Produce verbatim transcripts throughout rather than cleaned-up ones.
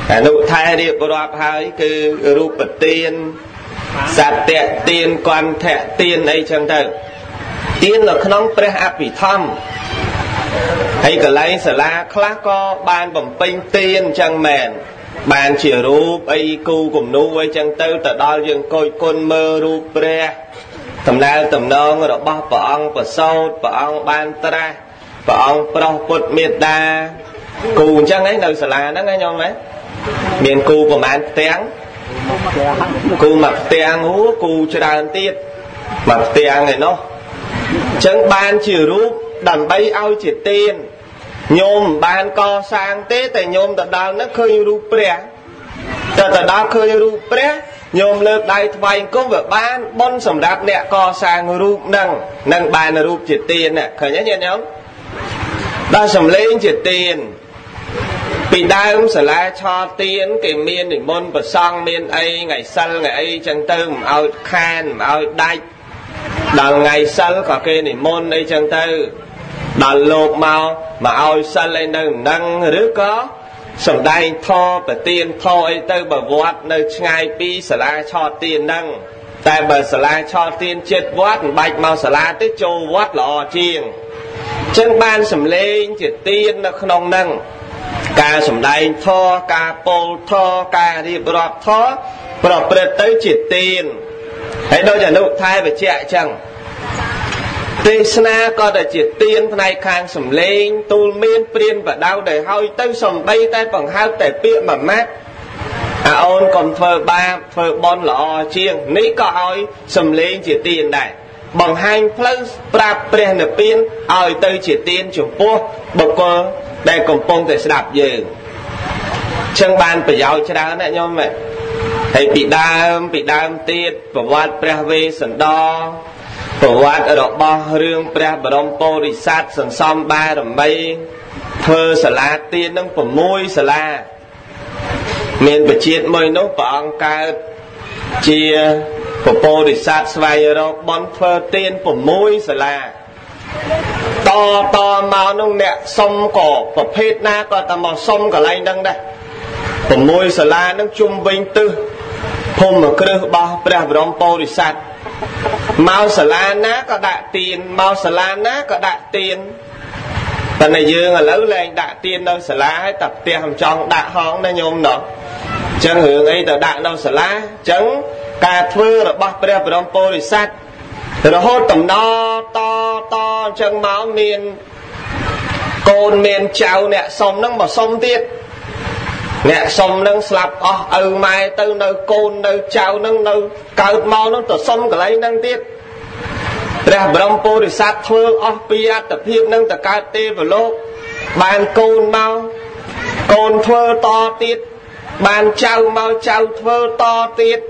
អនុថែរៀបរាប់ហើយគឺរូបទានសត្យទានគន្ធទានអីចឹងទៅទាននៅក្នុងព្រះអភិធម្មហើយកន្លែងសាលាខ្លះក៏បានបំពេញទានចឹងមែនបានជារូបអីគូគំនូអីចឹងទៅទៅដល់យើងគយគុណមើលរូបព្រះដំណើរតំណងរបស់ព្រះអង្គប្រសូតព្រះអង្គបានត្រាស់ព្រះអង្គប្រោសពុទ្ធមេត្តាគូអញ្ចឹងឯងនៅសាលាហ្នឹងឯងញោមឯងមានគូប្រមាណផ្ទាំងគូមួយផ្ទាំងហូគូច្រើនទៀតមួយផ្ទាំងឯណោះអញ្ចឹងបានជារូបដើម្បីឲ្យជាទានញោមបានកសាងទេតែញោមទៅដល់ហ្នឹងឃើញរូបព្រះតែទៅដល់ឃើញរូបព្រះញោមលើកដៃថ្វាយអង្គមវាបានបុណ្យសម្រាប់អ្នកកសាងរូបហ្នឹងនឹងបានរូបជាទានឃើញទេញាតិញោមដល់សំឡេងជាទានពីដើមសាលាឆទានគេមាននិមន្តប្រសង់មានអីថ្ងៃសិលថ្ងៃអីចឹងទៅមិនឲ្យខានមិនឲ្យដាច់ដល់ថ្ងៃសិលក៏គេនិមន្តអីចឹងទៅដល់លោកមកមកឲ្យសិលអីនៅនឹងឬក៏សំដែងធម៌ប្រទានធម៌អីទៅបើវត្តនៅឆ្ងាយពីសាលាឆទានហ្នឹងតែបើសាលាឆទានចិត្តវត្តមិនបាច់មកសាលាទេចូលវត្តល្អជាងចឹងបានសំឡេងជាទាននៅក្នុងហ្នឹងការសំដែងធម៌ការពោលធម៌ការរៀបរាប់ធម៌ប្រព្រឹត្តទៅជាទានហើយដូចអនុថែបច្ចៈអញ្ចឹងទេសនាក៏តែជាទានផ្នែកខាងសំឡេងទូលមានព្រានបដៅដែលហើយទៅសំបីតែបង្ហើបតែពាក្យមួយម៉ាត់អាអូនកុំធ្វើបាបធ្វើបន់ល្អជាងនេះក៏ឲ្យសំឡេងជាទានដែរបង្ហាញផ្លូវប្រាប់ព្រះនិព្វានឲ្យទៅជាទានចំពោះបុគ្គលដែលកំពុងតែស្ដាប់យើងចឹងបានប្រយោជន៍ច្រើនណាស់ញោមហើយពីដើមពីដើមទៀតប្រវត្តិព្រះវេស្សន្តរប្រវត្តិរបស់រឿងព្រះបរមពុរិស័ទសន្សំបារមីធ្វើសាលាទាននឹង៦សាលាមានបជាតិមួយនោះព្រះអង្គកើតជាពុរិស័ទស្វែងរកបន់ធ្វើទាន6សាលាតតមកនោះអ្នកសុំក៏ប្រភេទណាក៏តែមកសុំកន្លែងហ្នឹងដែរ6សាលានឹងជុំវិញទិសភូមិគ្រឹះរបស់ព្រះបរមពុរិស័ទមកសាលាណាក៏ដាក់ទានមកសាលាណាក៏ដាក់ទានតែតែយើងឥឡូវលែងដាក់ទាននៅសាលាហើយតែផ្ទះមិនចង់ដាក់ហងណាញោមណោះអញ្ចឹងរឿងអីទៅដាក់នៅសាលាអញ្ចឹងការធ្វើរបស់ព្រះបរមពុរិស័ទរហូតតំណតតអញ្ចឹងមកមានកូនមានចៅអ្នកសុំហ្នឹងមកសុំទៀតអ្នកសុំហ្នឹងស្លាប់អស់ឪម៉ែទៅនៅកូននៅចៅហ្នឹងនៅកើតមកហ្នឹងទៅសុំកន្លែងហ្នឹងទៀតព្រះបរមពុរិស័ទធ្វើអស់ពីអត្តភាពហ្នឹងទៅកើតទេវលោកបានកូនមកកូនធ្វើតទៀតបានចៅមកចៅធ្វើតទៀត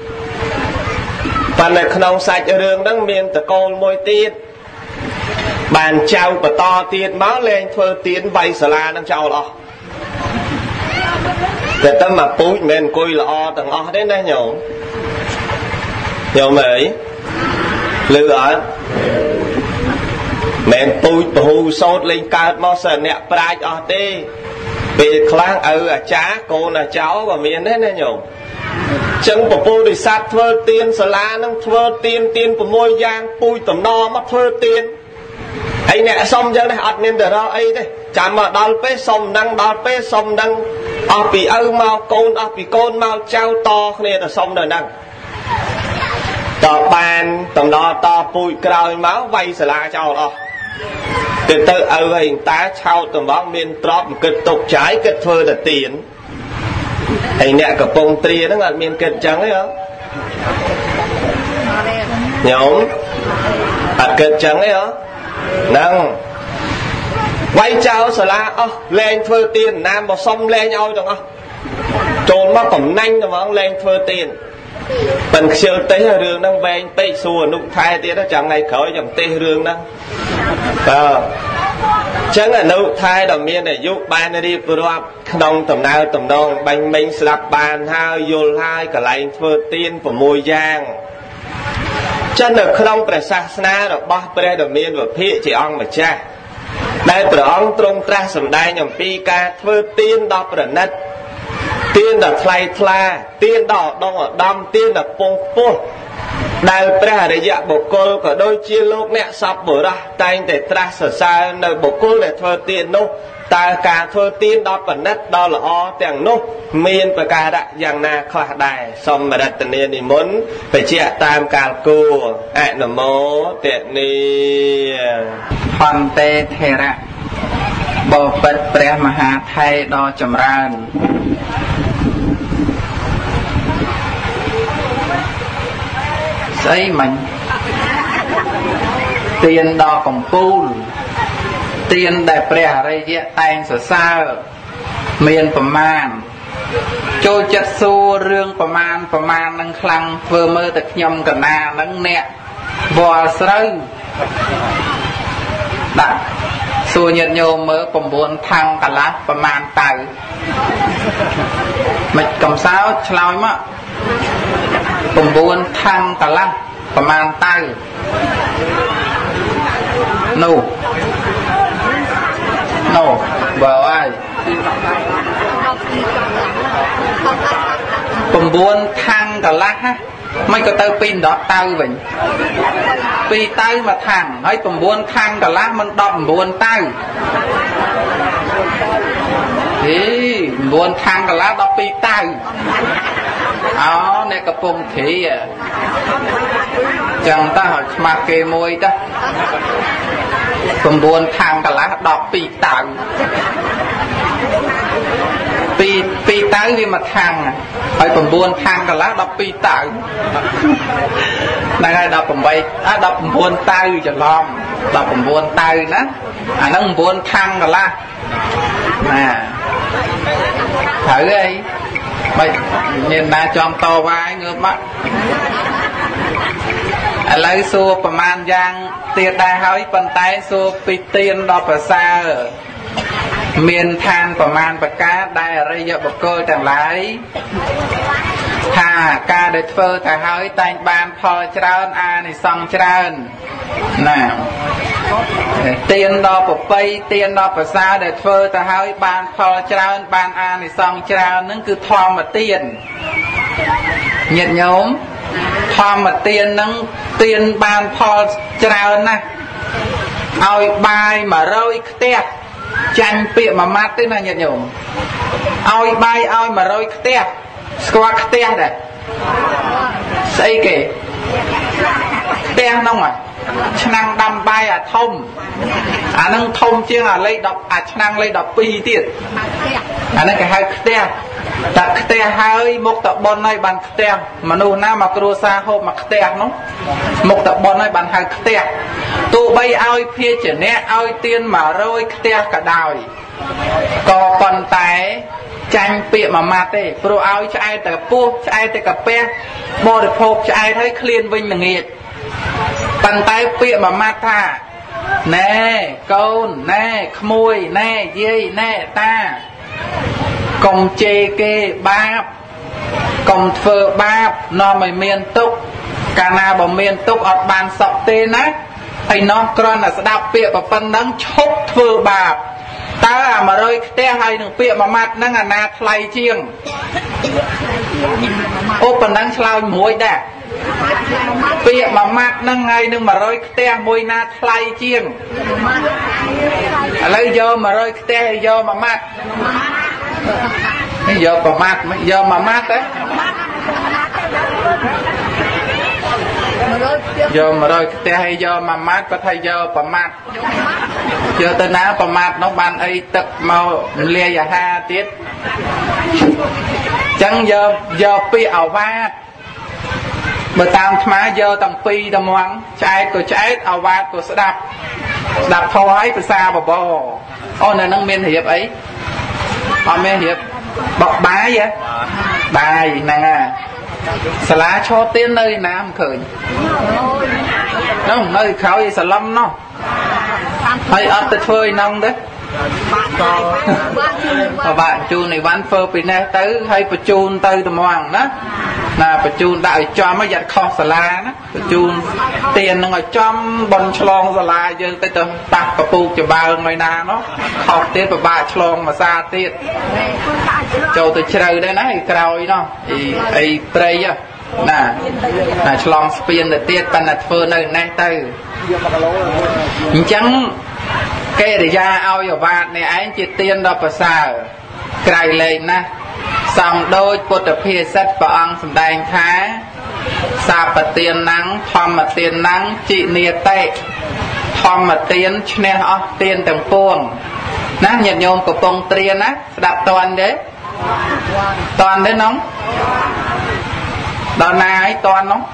ប៉ុន្តែក្នុងសាច់រឿងហ្នឹងមានតកូលមួយទៀតបានចៅបន្តទៀតមកលែងធ្វើទានវាយសាលាហ្នឹងចោលអស់តែតែមកពូជមិនអង្គុយល្អទាំងអស់ទេណាញោមញោមអើយលឺអត់មិនពូជពហុសោតលេងកើតមកសិនអ្នកប្រាជ្ញអស់ទេពេលខ្លះឪអាចារ្យកូនអាចោក៏មានដែរណាញោមចឹងពពុរិស័ទធ្វើទានសាលានឹងធ្វើទានទាន6យ៉ាងពូជតំណមកធ្វើទានហើយអ្នកសុំចឹងដែរអត់មានទៅរកអីទេចាំមកដល់ពេលសុំនឹងដល់ពេលសុំនឹងអស់ពីឪមកកូនអស់ពីកូនមកចៅតគ្នាទៅសុំនៅហ្នឹងតបានតំណតពូជក្រោយមកវាយសាលាចោលអស់ទៅទៅឪហើយតាឆោតតំងមានទ្រព្យគិតទុកចាយគិតធ្វើតែទានហើយអ្នកកំពុងត្រាហ្នឹងអត់មានគិតចឹងទេហ៎ញោមអត់គិតចឹងទេហ៎ហ្នឹងវាយចោលសាលាអស់លែងធ្វើទានណាមកសុំលែងឲ្យទាំងអស់ចូលមកកំណាញ់តំងលែងធ្វើទានប៉ិនខ្ជិលទេសរឿងហ្នឹងវែងពេកសួរអនុថែទៀតចាំថ្ងៃក្រោយចាំទេសរឿងហ្នឹងបាទចឹងអនុថែដ៏មានអាយុបានរៀបរាប់ក្នុងដំណើរតំណងបាញ់មិញស្ដាប់បានហើយយល់ហើយកន្លែងធ្វើទាន6យ៉ាងចឹងនៅក្នុងព្រះសាសនារបស់ព្រះដ៏មានវិភាកជាអង្គម្ចាស់ដែលព្រះអង្គទ្រង់ត្រាស់សម្ដែងអំពីការធ្វើទានដ៏ប្រណិត tiên là thay thla tiên đỏ đông ở đâm tiên là pông pông đại pra để dạ bộ cô có đôi chia lúc nè sắp bữa ra tay để tra sở sai nơi bộ cô để thơ tiên nô ta cả thơ tiên đó phần đất đó là o tiền nô miên và cả đã dạng na khoa đài xong mà đặt tình yên thì muốn phải chia tam cả cô ai nằm mô tiện đi hoàn tê thề ra bộ bật pre mà hà thay đo chầm ran ấy mình tiền đo cổng pul tiền đại pre đây dễ tay sở sao miền phẩm man trôi chất xô rương phẩm man phẩm man nâng khăn vừa mơ tật nhầm cả na nâng nẹ vò sơ đặt xô nhật nhô mơ phẩm buồn thăng cả lá phẩm man tài mạch cầm sao chlói mà phẩm buồn thăng cả lá phẩm man tài nụ nụ vợ ai phẩm buồn thăng cả lá ha mấy cái tơ pin đó tao vậy pi tao mà thằng ấy phẩm buồn thăng cả lá mình đọc buồn tao thì buồn thăng cả lá đọc pi tao áo này cái phồng thị à chẳng ta hỏi mà kê môi ta phẩm buồn thăng cả lá đọc pi tao pi pi tao vì mà thằng phải phẩm buồn thăng cả lá đọc pi tao này đọc phẩm bay à đọc phẩm buồn tao cho lom đọc phẩm buồn tao đó à nó buồn thăng cả lá nè thử đi bây nhìn na chom to vai ngược mắt à lấy xua phẩm man giang tiền đại hỏi phần tay xua pi tiền đọc ở xa miền than phẩm man bậc cá đại ở đây giờ bậc cơ chẳng lái hà ca để phơ thà hỏi tay ban phò trơn a này xong trơn nè tiền đo bậc bay tiền đo bậc xa để phơ thà hỏi ban phò trơn ban a này xong trơn nó cứ thò mà tiền nhiệt nhóm thò mà tiền nó tiền ban phò trơn nè ôi bài mà rơi tẹt chanh bịa mà mát thế này nhiệt nhổm ôi bay ôi mà rơi tẹt squat tẹt này xây kể tẹt nông à năng đâm bay à thông à nâng thông chứ à lấy đọc à năng lấy đọc pi tiệt à nâng cái hai tẹt đặt tẹt hai một tập bon này bàn tẹt mà nô na mà cua sa hộp mà tẹt nó một tập bon này bàn hai tẹt tụ bay ôi phía trên nè ôi tiên mà rồi tẹt cả đào có còn tay chanh bịa mà mát đấy pro áo cho ai tại pu cho ai tại cà phê bò được hộp cho ai thấy clean vinh là nghiệt bàn tay bịa mà mát tha nè con nè khmui nè dây nè ta công chê kê bạp công phơ bạp nó mày miên túc cả na bảo miên túc ọt bàn sọc tên á thầy nó con là sẽ đạp bịa và phân nắng chốt phơ bạp ta à mà rơi te hay đừng bịa mà mặt nắng à na thay chiêng ô phần nắng lao muối đã bịa mà mặt nắng ngay đừng mà rơi te môi na thay chiêng lấy vô mà rơi te vô mà mặt bây giờ mà mát mấy giờ mà mát đấy giờ mà rồi cái hay giờ mà mát có thay giờ mà mát giờ tới ná mà mát nó ban ấy tập màu lia và ha tiết chẳng giờ giờ pi ảo vát bởi tam má giờ tầm pi tầm hoang trái của trái ảo vát của sẽ đạp đạp thô ấy từ xa vào bò ô này nâng miên hiệp ấy họ miên hiệp bọc bá vậy bài nè xà lá cho tiên nơi nam khởi nó nơi khảo gì xà lâm nó hay ớt tới phơi nông đấy và bạn chu này bán phơ bị nè tới hay bà chun tới tầm hoàng đó là bà chun đại cho mới giặt kho xà la đó bà chun tiền nó ngồi chom bần chlong xà la dương tới từ tạc bà phụ cho bà người nào nó học tiết bà bà chlong mà xa tiết châu tôi chơi đây này cào nó thì ấy tây á nè là chlong spiên để tiết ban là phơi nơi này từ chẳng cái để ra ao ở vạt này anh chỉ tiền đó bà xa cài lên nè xong đôi bột tập phía sách và ăn sầm đành thái sạp và tiền nắng thom mà tiền nắng chị nia tệ thom mà tiền nè ó tiền tầng puông nát nhiệt nhôm của bông tiền á đạp toàn đấy toàn đấy nóng đòn này toàn nóng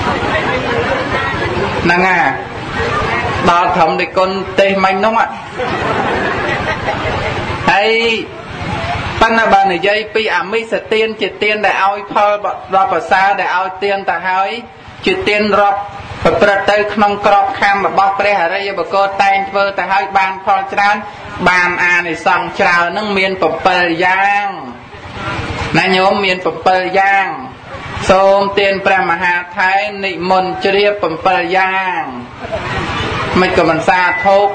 nâng à đòn thầm để con tê manh nóng ạ hay Pan là bà này dây pi à mi sẽ tiên chỉ tiên để ao phơi rọp ở xa để ao tiên ta hơi chỉ tiên rọp và bật tới không crop kham mà bóc đây ở đây bà cô tay vơ ta hơi ban phơi trán ban à này xong chào nâng miên bập bờ giang nãy nhóm miên bập bờ giang xôm tiên Pramaha Thái nị môn chia bập bờ giang mấy cái mình xa thốt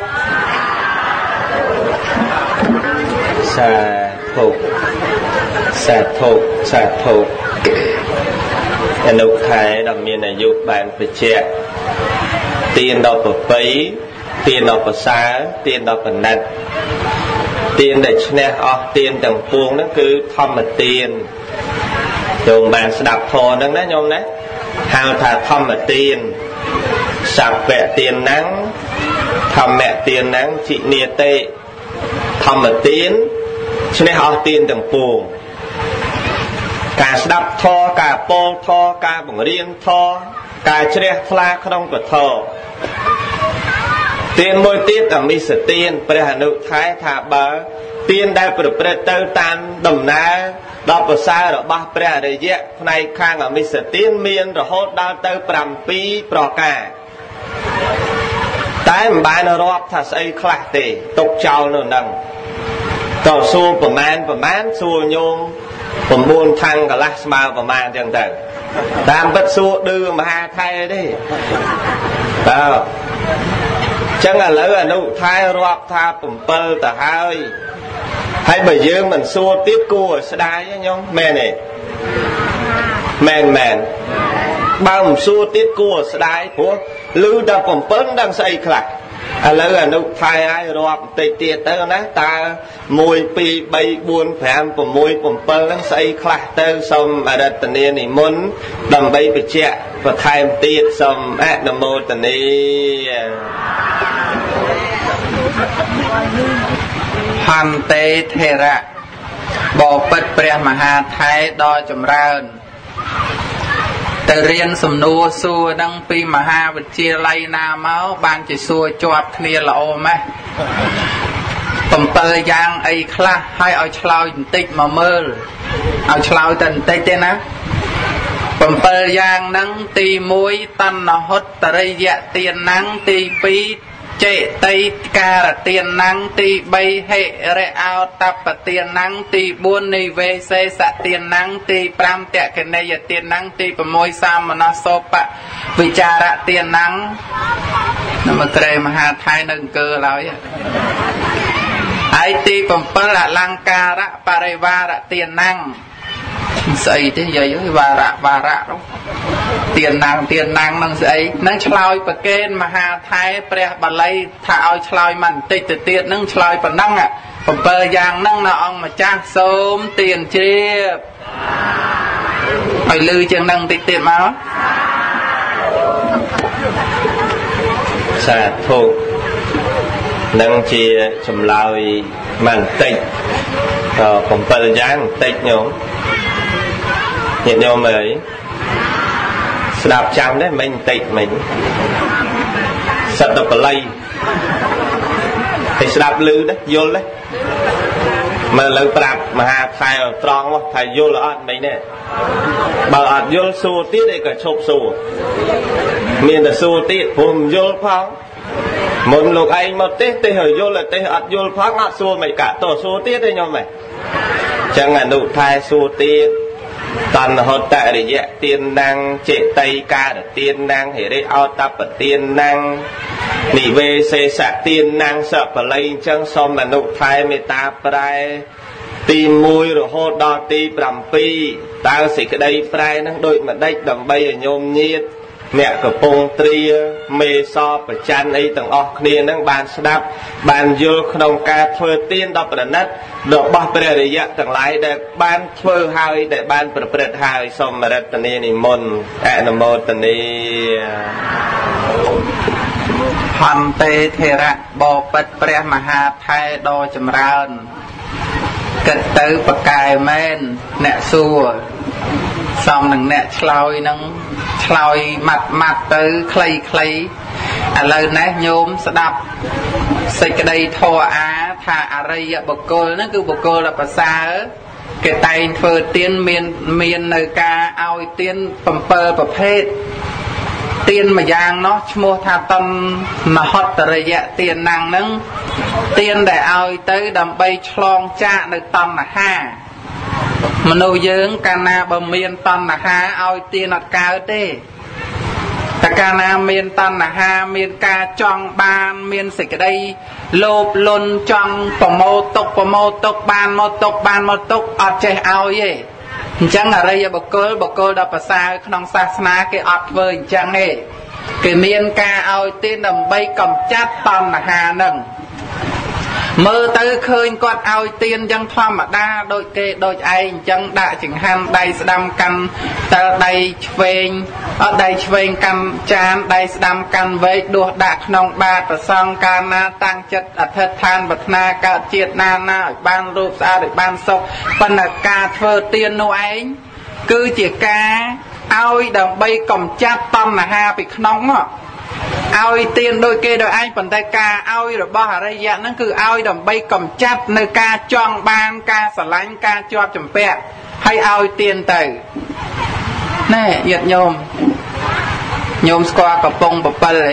xa thục xa thục xa thục anh úc thái đặc biệt là giúp bạn phải chạy tiền đọc ở phấy tiền đọc ở xa tiền đọc ở nặng tiền để nè ọ tiền tầng puông nó cứ thom mà tiền dùng bạn sẽ đọc thò đó đó nhôm đấy hào thà thom mà tiền sạp vẽ tiền nắng thom mẹ tiền nắng chị nia tệ thom mà tiền cho nên họ tiền tầng puông cả đập thò cả pol thò cả bằng riêng thò cả tre pha không có thò tiền môi tiết ở mi sở tiền bây giờ nữ thái thả bờ tiền đây phải được tới tan đồng ná đọc ở xa rồi ba bây giờ đây dễ này khang ở mi sở tiền miền rồi hốt đau tới pram pi pro cả tại mà bài nó rót thà xây khạc thì tục trao nó nâng tàu xua của man của man xua nhung của buôn thăng cả lát mà của man chẳng tử đam bất xua đưa mà hai thay đi đó chẳng là lỡ là nụ thay rót tha bùm pơ tà hai hay bởi dương mình xua tiếp cua sẽ đai với nhau mẹ này mẹn mẹn bao mình xua tiếp cua sẽ đai của lưu đang bùm pơ đang xây khạc à lỡ là nụ thay ai rót tê tiệt tới ná ta mùi pi bay buôn phèm của mùi bùm pơ đang xây khạc tới xong ở đất tần niên thì muốn đầm bay bị chẹ và thay một tiết xong ác nằm mô tần niên Hàm tế thề rạ Bộ bậtព្រះមហាថៃដ៏ចម្រើនទៅរៀនសំណួរសួរនឹងពីមហាវិទ្យាល័យណាមកបានជាសួរជាប់គ្នាល្អម៉េះបំពេយ៉ាងអីខ្លះហើយឲ្យឆ្លើយបន្តិចមកមើលឲ្យឆ្លើយតែបន្តិចទេណាបំពេយ៉ាងហ្នឹងទីមួយតណ្ហុត្តរិយទានហ្នឹងទីពីរចេតៃការទានnăng ទីបីហិរិអោតបទានnăng ទីបួននិវេសេសទានnăng ទីប្រាំតក្ខណីយទានnăng ទី៦សាមនសោបវិចារទានnăng នមត្រេមហាថៃនៅអង្គើឡើយហើយទីbảyអលង្ការៈបរិវារទានnăng ស្អីទេយាយអើយវារៈវារៈទានnăng ទានnăng នឹងស្អីនឹងឆ្លើយប្រកេនមហាថៃព្រះបាលីថាឲ្យឆ្លើយមិនតិចទៅទៀតនឹងឆ្លើយប៉ុណ្ណឹងbảyយ៉ាងហ្នឹងនៅអង្គម្ចាស់សូមទានជ្រាបឲ្យលឺជាងហ្នឹងតិចទៀតមកសាធុនឹងជាចម្លើយមិនតិចក៏bảyយ៉ាងតិចញោមញាតិញោមអើយស្ដាប់ចាំដែរមិនតិចមិនសិតដល់បល័យហើយស្ដាប់ឮដែរយល់ដែរមើលលើប្រាប់មហាថៃត្រង់មកថាយល់អត់មិនទេបើអត់យល់សួរទៀតឯងក៏ឈប់សួរមានតែសួរទៀតព្រោះមិនយល់ផងមុនលោកឯងមកទេទេហើយយល់ទេអត់យល់ផងអត់សួរមិនកាត់តសួរទៀតទេញោមហ៎ចឹងអនុថៃសួរទៀតតណ្ហុតរិយៈទានណាំងចេតៃការទានណាំងហិរិអោតបទានណាំងនិវេសេសទានណាំងសបល័យអញ្ចឹងសូមអនុថែមេត្តាប្រែទីមួយរហូតដល់ទីប្រាំពីរតើសេចក្តីប្រែនឹងដូចម្ដេចដើម្បីឲ្យញោមញាតិអ្នកកំពុងត្រាមេសប្រច័នអីទាំងអស់គ្នានឹងបានស្ដាប់បានយល់ក្នុងការធ្វើទានដល់ប្រណិតរបស់ព្រះរិយៈទាំងឡាយដែលបានធ្វើហើយដែលបានប្រព្រឹត្តហើយសូមរតនានិមន្តអនុមោទនាហន្តេធរៈបបិទ្ធព្រះមហាថែដ៏ចម្រើនគិតទៅប្រកែមែនអ្នកសួរសំនឹងអ្នកឆ្លើយនឹងឆ្លើយម៉ាត់ម៉ាត់ទៅខ្លីខ្លីឥឡូវនេះញោមស្ដាប់សេចក្តីធម៌អាថាអរិយបុគ្គលហ្នឹងគឺបុគ្គលដ៏ប្រសើរគេតែងធ្វើទានមានមាននៅការឲ្យទានbảyប្រភេទទានមួយយ៉ាងនោះឈ្មោះថាតណ្ហុតរិយៈទានណាំងហ្នឹងទានដែលឲ្យទៅដើម្បីឆ្លងចាកនៅតណ្ហាមនុស្សយើងកាលណាបើមានតណ្ហាឲ្យទានអត់កើតទេតែកាលណាមានតណ្ហាមានការចង់បានមានសេចក្តីលោភលន់ចង់ប្រមោទទុកប្រមោទទុកបានមកទុកបានមកទុកអត់ចេះឲ្យទេអញ្ចឹងអរិយបុគ្គលបុគ្គលដ៏ប្រសើរក្នុងសាសនាគេអត់ធ្វើអញ្ចឹងទេគេមានការឲ្យទានដើម្បីកម្ចាត់តណ្ហានឹងមើលទៅឃើញគាត់ឲ្យទានចឹងធម្មតាដូចគេដូចឯងចឹងដាក់ចង្ហាន់ដៃស្ដាំកាន់តើដៃឆ្វេងអត់ដៃឆ្វេងកាន់ចានដៃស្ដាំកាន់វែកដួសដាក់ក្នុងបាតប្រសងកាលណាតាំងចិត្តអធិដ្ឋានប្រាថ្នាកើតជាតិណាណាឲ្យបានរូបស្អាតឲ្យបានសុខប៉ុន្តែការធ្វើទាននោះឯងគឺជាការឲ្យដើម្បីកម្ចាត់តណ្ហាពីក្នុងឲ្យទានដូចគេដោយឯងប៉ុន្តែការឲ្យរបស់អរិយៈហ្នឹងគឺឲ្យដើម្បីកម្ចាត់នៅការចង់បានការស្រឡាញ់ការជាប់ជំពាក់ហើយឲ្យទានទៅណែញាតិញោមញោមស្គាល់កំពង់7ទេ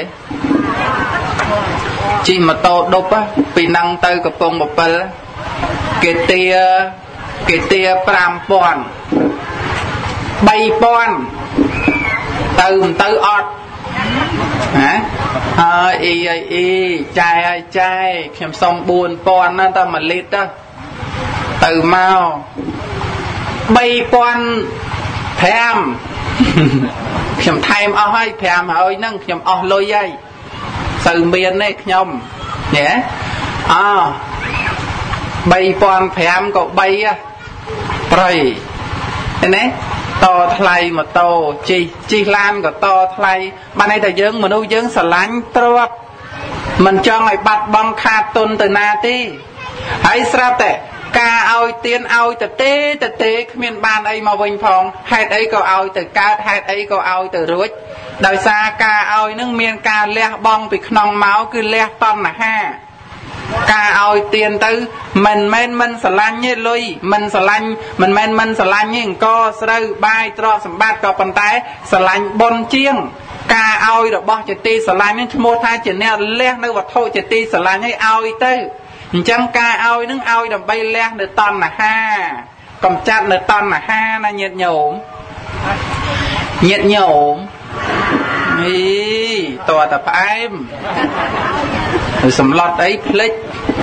ជិះម៉ូតូដប់ពីហ្នឹងទៅកំពង់7គេទាគេទាប្រាំពាន់បីពាន់ទៅមិនទៅអត់ហ៎អើអីអីអីចាយឲ្យចាយខ្ញុំសុំបួនពាន់ណាតែមួយលីត្រទៅមកបីពាន់ប្រាំខ្ញុំថែមអស់ហើយប្រាំហើយហ្នឹងខ្ញុំអស់លុយហើយទៅមានទេខ្ញុំណែអបីពាន់ប្រាំក៏បីប្រៃឃើញទេតថ្លៃម៉ូតូជិះជិះឡានក៏តថ្លៃបានន័យថាយើងមនុស្សយើងស្រឡាញ់ទ្រព្យមិនចង់ឲ្យបាត់បង់ខាតទុនទៅណាទេហើយស្រាប់តែការឲ្យទានឲ្យទៅទេទៅទេគ្មានបានអីមកវិញផងហេតុអីក៏ឲ្យទៅកើតហេតុអីក៏ឲ្យទៅរួចដោយសារការឲ្យនឹងមានការលះបង់ពីក្នុងមកគឺលះតណ្ហាការឲ្យទានទៅមិនមែនមិនស្រឡាញ់ទេលុយមិនស្រឡាញ់មិនមែនមិនស្រឡាញ់ទេអង្គស្រូវបាយទ្រព្យសម្បត្តិក៏ប៉ុន្តែស្រឡាញ់បុណ្យជាងការឲ្យរបស់ជាទីស្រឡាញ់នេះឈ្មោះថាជាអ្នកលះនៅវត្ថុជាទីស្រឡាញ់ឲ្យឲ្យទៅអញ្ចឹងការឲ្យនឹងឲ្យដើម្បីលះនៅតណ្ហាកម្ចាត់នៅតណ្ហាណាញាតិញោមញាតិញោមនេះតើតផ្អែមសម្លុតអីភ្លេច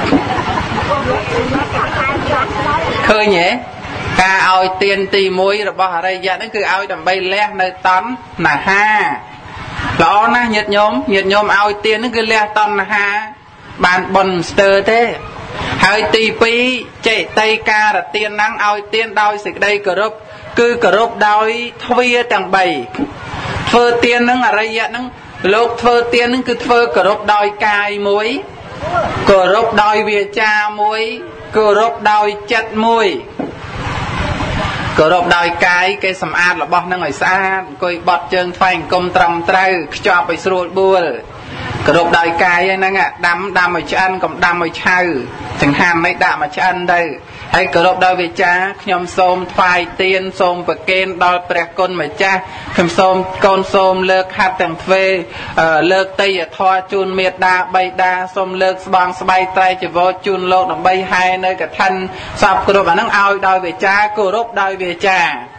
ឃើញទេការឲ្យទានទីមួយរបស់អរិយៈហ្នឹងគឺឲ្យដើម្បីលះនៅតណ្ហាល្អណាស់ញាតិញោមញាតិញោមឲ្យទានហ្នឹងគឺលះតណ្ហាបានបុណ្យស្ទើរទេហើយទីពីរចេតៃការទានហ្នឹងឲ្យទានដោយសេចក្តីគោរពគឺគោរពដោយទ្វាទាំងបីធ្វើទានហ្នឹងអរិយៈហ្នឹងលោកធ្វើទានហ្នឹងគឺធ្វើគោរពដោយកាយមួយគោរពដោយវាចាមួយគោរពដោយចិត្តមួយគោរពដោយកាយគេសម្អាតរបស់ហ្នឹងឲ្យស្អាតអង្គុយបត់ជើងថ្វាយអង្គមត្រឹមត្រូវខ្ចប់ឲ្យស្រួលបួលគោរពដោយកាយហ្នឹងដាំដាំឲ្យឆ្អិនកុំដាំឲ្យឆៅចង្ហាន់នេះដាក់មកឆ្អិនទៅហើយគោរពដោយវាចាខ្ញុំសូមថ្វាយទានសូមប្រគេនដល់ព្រះគុណម្ចាស់ខ្ញុំសូមកូនសូមលើកហាត់ទាំងទ្វេលើកតីយធម៌ជូនមេត្តាបៃតាសូមលើកស្បង់ស្បៃត្រៃចវរជូនលោកដើម្បីហែនៅកឋិនសពគ្រប់អាហ្នឹងឲ្យដោយវាចាគោរពដោយវាចា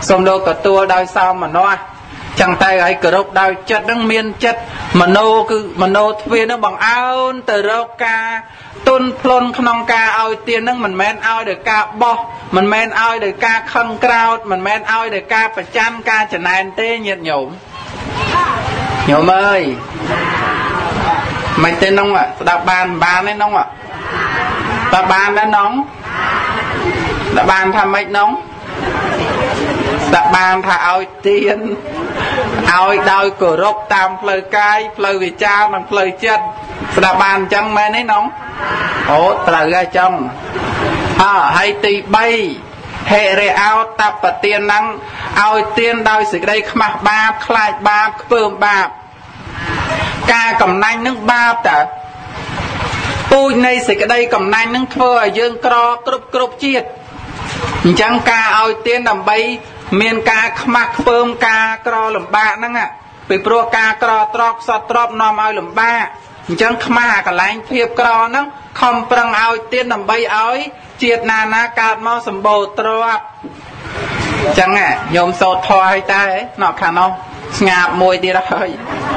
សូមលោកទទួលដោយសោមនស្សចឹងតែឲ្យគោរពដោយចិត្តនឹងមានចិត្តមโนគឺមโนទ្វានឹងបង្អើនទៅរកការទុនភ្លុនក្នុងការឲ្យទាននឹងមិនមែនឲ្យដោយការបោះមិនមែនឲ្យដោយការខឹងក្រោធមិនមែនឲ្យដោយការប្រច័ណ្ឌការចំណែនទេញាតិញោមញោមអើយមិនទេនងស្ដាប់បានបានទេនងតើបានដែរនងតើបានថាម៉េចនងស្ដាប់បានថាឲ្យទានឲ្យដោយគោរពតាមផ្លូវកាយផ្លូវវាចានិងផ្លូវចិត្តស្ដាប់បានអញ្ចឹងមែនទេនងអូត្រូវហើយចឹងអើហើយទីបីហេរិអោតបទាននឹងឲ្យទានដោយសេចក្តីខ្មាស់បាបខ្លាចបាបខ្ពើមបាបការកំណាញ់នឹងបាបតើពូជនៃសេចក្តីកំណាញ់នឹងធ្វើឲ្យយើងក្រគ្រប់គ្រប់ជាតិអញ្ចឹងការឲ្យទានដើម្បីមានការខ្មាស់ខ្ពើមការក្រលំបាកហ្នឹងពីព្រោះការក្រត្រប់សតត្រប់នាំឲ្យលំបាកអញ្ចឹងខ្មាស់អាកន្លែងភាពក្រហ្នឹងខំប្រឹងឲ្យទានដើម្បីឲ្យជាតិណាណាកើតមកសម្បូរទ្រព្យអញ្ចឹងញោមសូត្រធម៌ឲ្យតែណោះខាងនោះស្ងាប់មួយទៀតហើយ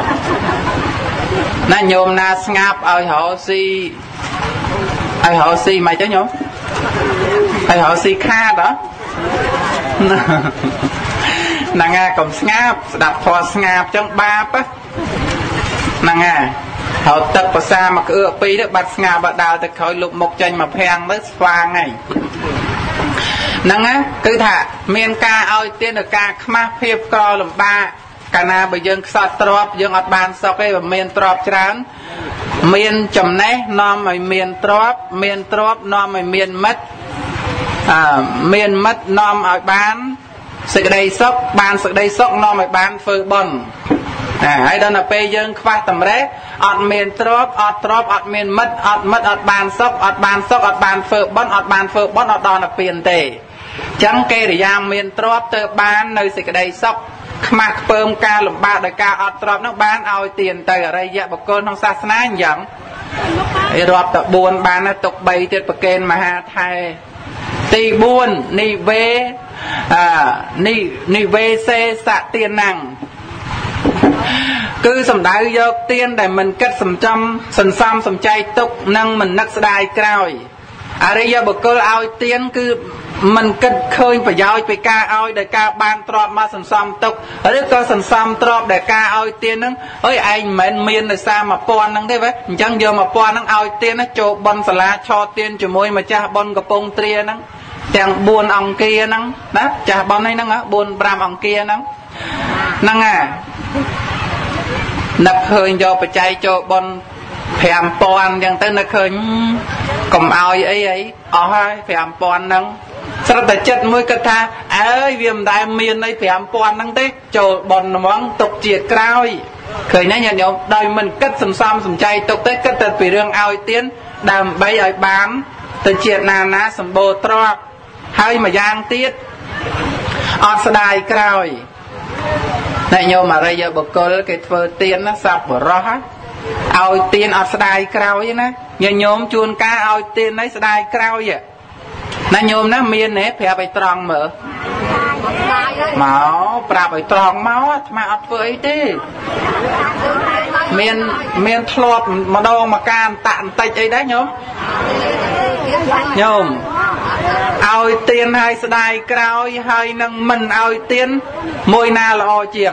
ណាញោមណាស្ងាប់ឲ្យរកស៊ីឲ្យរកស៊ីមិនទេញោមឲ្យរកស៊ីខាតហ៎ហ្នឹងហើយកុំស្ងាប់ស្ដាប់ធម៌ស្ងាប់ចឹងបាបហ្នឹងហើយហៅទឹកភាសាមកក្អឺពីរទៅបាត់ស្ងាប់បាត់ដើរទៅក្រោយលុបមុខចេញមកភាំងទៅស្វាងហើយហ្នឹងណាគឺថាមានការឲ្យទានដល់ការខ្មាស់ភាពក្រលំបាកកាលណាបើយើងខ្សត់ទ្រព្យយើងអត់បានសុខទេបើមានទ្រព្យច្រើនមានចំណេះនាំឲ្យមានទ្រព្យមានទ្រព្យនាំឲ្យមានមិត្តអឺមានមិត្តនាំឲ្យបានសេចក្តីសុខបានសេចក្តីសុខនាំឲ្យបានធ្វើបុណ្យណាហើយដល់ទៅពេលយើងខ្វះតម្រេះអត់មានទ្រព្យអត់ទ្រព្យអត់មានមិត្តអត់មិត្តអត់បានសុខអត់បានសុខអត់បានធ្វើបុណ្យអត់បានធ្វើបុណ្យអត់ដល់ទៅពៀនទេអញ្ចឹងកិរិយាមានទ្រព្យទៅបាននៅសេចក្តីសុខខ្មាស់ខ្ពើមការលំបាកដោយការអត់ទ្រព្យនោះបានឲ្យទានទៅអរិយបុគ្គលក្នុងសាសនាអញ្ចឹងឯរាប់តែបួនបានទៅទុកបីទៀតប្រកេនមហាថែទីបួននិវេអនិនិវេសេសទានាំងគឺសំដៅយកទានដែលមិនគិតសំចំសន្សំសំចៃទុកនិងមិននឹកស្ដាយក្រោយអរិយបុគ្គលឲ្យទានគឺមិនគិតឃើញប្រយោជន៍ពីការឲ្យដោយការបានទ្រព្យមកសន្សំទុកឬក៏សន្សំទ្រព្យដែលការឲ្យទានហ្នឹងអើយឯងមិនមែនមានដោយសារមួយពាន់ហ្នឹងទេវ៉េអញ្ចឹងយកមួយពាន់ហ្នឹងឲ្យទានណាចូលបន់សាលាឆោទានជាមួយម្ចាស់បន់កំពង់ទ្រាហ្នឹងទាំងបួនអង្គាហ្នឹងណាចាស់បន់ហ្នឹងបួនប្រាំអង្គាហ្នឹងហ្នឹងហ่าនឹកឃើញយកបច្ច័យចូលបន់ប្រាំពាន់អញ្ចឹងទៅនឹកឃើញកុំឲ្យអីអីអស់ហើយប្រាំពាន់ហ្នឹងស្រុតតែចិត្តមួយគាត់ថាអើយវាមិនដែលមានអីប្រាំពាន់ហ្នឹងទេចូលបន់ហ្មងទុកជាតិក្រោយឃើញទេញាតិញោមដោយមិនគិតសំសំសំចៃទុកទេគិតតែពីរឿងឲ្យទានដើម្បីឲ្យបានទៅជាតិណាណាសម្បូរទ្រព្យហើយមួយយ៉ាងទៀតអត់ស្ដាយក្រោយអ្នកញោមអរិយបុគ្គលគេធ្វើទានណាសប្បុរសឲ្យទានអត់ស្ដាយក្រោយណាញាតិញោមជួនកាលឲ្យទាននេះស្ដាយក្រោយណាញោមណាមានទេប្រាប់ឲ្យត្រង់មើលមកប្រាប់ឲ្យត្រង់មកអាត្មាអត់ធ្វើអីទេមានមានធ្លាប់ម្ដងមកការអន្តៈបន្តិចអីដែរញោមញោមឲ្យទានឲ្យស្ដាយក្រោយហើយនឹងមិនឲ្យទានមួយណាល្អជាង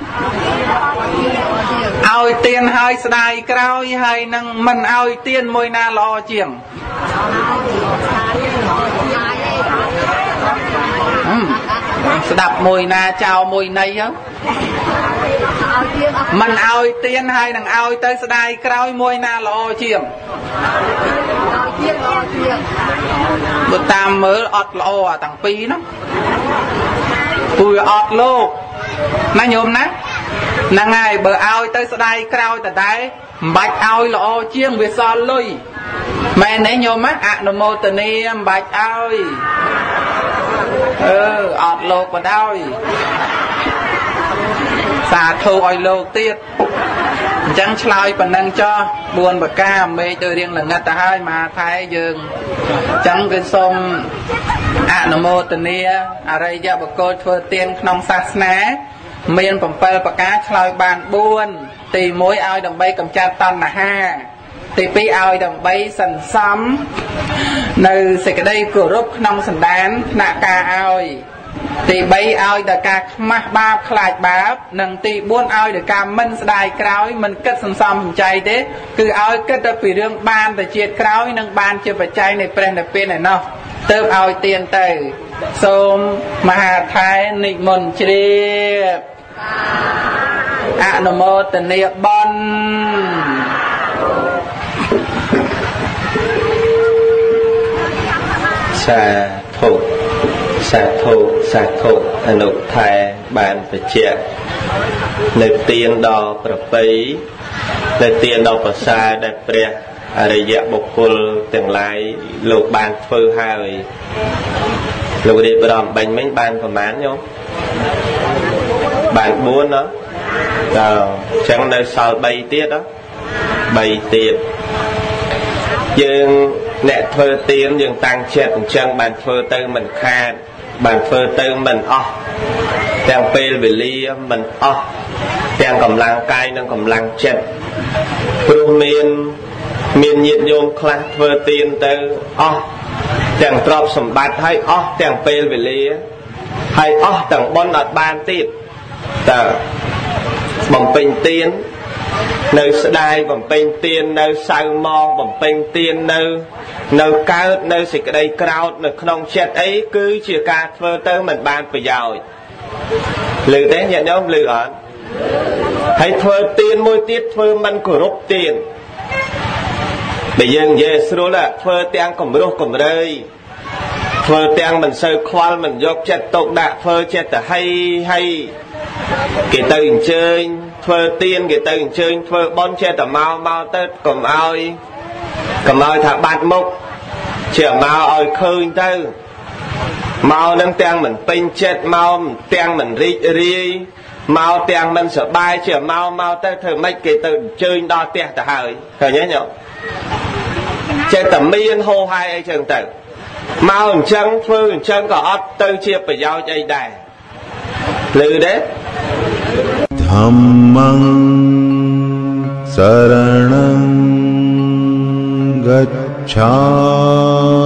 ឲ្យទានឲ្យស្ដាយក្រោយហើយនឹងមិនឲ្យទានមួយណាល្អជាងស្ដាប់មួយណាចោលមួយណីហ៎មិនឲ្យទានហើយនឹងឲ្យទៅស្ដាយក្រោយមួយណាល្អជាងបើតាមមើលអត់ល្អអាទាំងពីរហ្នឹងព្រោះអត់លោកណាញោមណាហ្នឹងហើយបើឲ្យទៅស្ដាយក្រោយតតែមិនបាច់ឲ្យល្អជាងវាសល់លុយមែនទេញោមណាអនុមោទនាមិនបាច់ឲ្យអឺអត់លោកបណ្ដោយសាធុឲ្យលោកទៀតអញ្ចឹងឆ្លើយប៉ុណ្ណឹងចោះបួនប្រការមេឃទៅរៀងល្ងិតទៅហើយមហាថៃយើងអញ្ចឹងគឺសូមអនុមោទនាអរិយបុគ្គលធ្វើទានក្នុងសាសនាមានbảyប្រការឆ្លើយបាន4ទី1ឲ្យដើម្បីកម្ចាត់តណ្ហាទី2ឲ្យដើម្បីសន្សំនៅសេចក្តីគោរពក្នុងសន្តានថ្នាក់ការឲ្យទី3ឲ្យដល់ការខ្មាស់បាបខ្លាចបាបនិងទី4ឲ្យដល់ការមិនស្ដាយក្រោយមិនគិតសន្សំសំចៃទេគឺឲ្យគិតទៅពីរឿងបានទៅជាតិក្រោយនិងបានជាបច្ច័យនៃព្រះនិព្វានឯណោះទើបឲ្យទានទៅសូមមហាថែនិមន្តជ្រាបអនុមោទនាបន់សាធុសាធុសាធុអនុថែបានបច្ចៈនៅទានដល់ប្រពៃនៅទានដល់ប្រសាដែលព្រះអរិយបុគ្គលទាំងឡាយលោកបានធ្វើហើយលោករៀបរាប់បាញ់មិញបានប្រមាណញោមបានបួនណាតើអញ្ចឹងនៅសល់បីទៀតណាបីទៀតយើងអ្នកធ្វើទានយើងតាំងចិត្តអញ្ចឹងបានធ្វើទៅមិនខាតបានធ្វើទៅមិនអស់ទាំងពេលវេលាមិនអស់ទាំងកម្លាំងកាយនិងកម្លាំងចិត្តព្រោះមានមានញាតិញោមខ្លះធ្វើទានទៅអស់ទាំងទ្រព្យសម្បត្តិហើយអស់ទាំងពេលវេលាហើយអស់ទាំងបុណ្យអត់បានទៀតតើបំពេញទាននៅស្ដាយបំពេញទាននៅសៅម៉ងបំពេញទាននៅនៅកើតនៅសេចក្តីក្រោធនៅក្នុងចិត្តអីគឺជាការធ្វើទៅមិនបានប្រយោជន៍ឮទេញាតិញោមឮអត់ហើយធ្វើទានមួយទៀតធ្វើមិនគោរពទានបើយើងនិយាយស្រួលធ្វើទាំងគំរោះគំរើយធ្វើទាំងមិនសូវខ្វល់មិនយកចិត្តទុកដាក់ធ្វើចិត្តទៅហីហីគេទៅអញ្ជើញធ្វើទានគេទៅអញ្ជើញធ្វើបុណ្យចេះតែមកមកទៅកុំឲ្យកុំឲ្យថាបាត់មុខជាមកឲ្យឃើញទៅមកនឹងទាំងមិនពេញចិត្តមកទាំងមិនរីករាយមកទាំងមិនសប្បាយជាមកមកទៅធ្វើម៉េចគេទៅអញ្ជើញដល់ផ្ទះទៅហើយឃើញទេញោមចេះតែមានហោហាយអីចឹងទៅមកអញ្ចឹងធ្វើអញ្ចឹងក៏អត់ទៅជាប្រយោជន៍អីដែរឮទេធម្មងសរណង गच्छामि